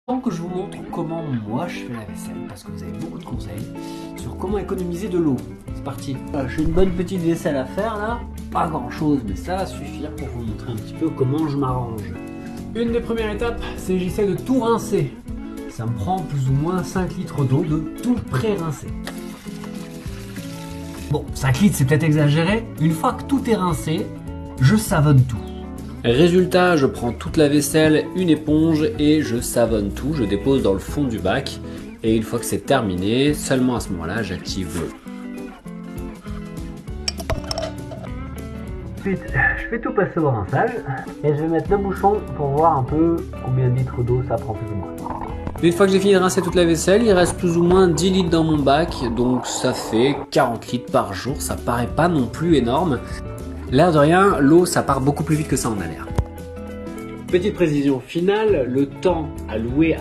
Donc je vous montre comment moi je fais la vaisselle, parce que vous avez beaucoup de conseils sur comment économiser de l'eau. C'est parti. J'ai une bonne petite vaisselle à faire là, pas grand chose, mais ça va suffire pour vous montrer un petit peu comment je m'arrange. Une des premières étapes, c'est j'essaie de tout rincer. Ça me prend plus ou moins 5 litres d'eau de tout pré-rincer. Bon, 5 litres c'est peut-être exagéré. Une fois que tout est rincé, je savonne tout. Résultat, je prends toute la vaisselle, une éponge et je savonne tout, je dépose dans le fond du bac et une fois que c'est terminé, seulement à ce moment-là, j'active l'eau. Ensuite, je fais tout passer au rinçage et je vais mettre le bouchon pour voir un peu combien de litres d'eau ça prend plus ou moins. Une fois que j'ai fini de rincer toute la vaisselle, il reste plus ou moins 10 litres dans mon bac, donc ça fait 40 litres par jour, ça paraît pas non plus énorme. L'air de rien, l'eau ça part beaucoup plus vite que ça en a l'air. Petite précision finale, le temps alloué à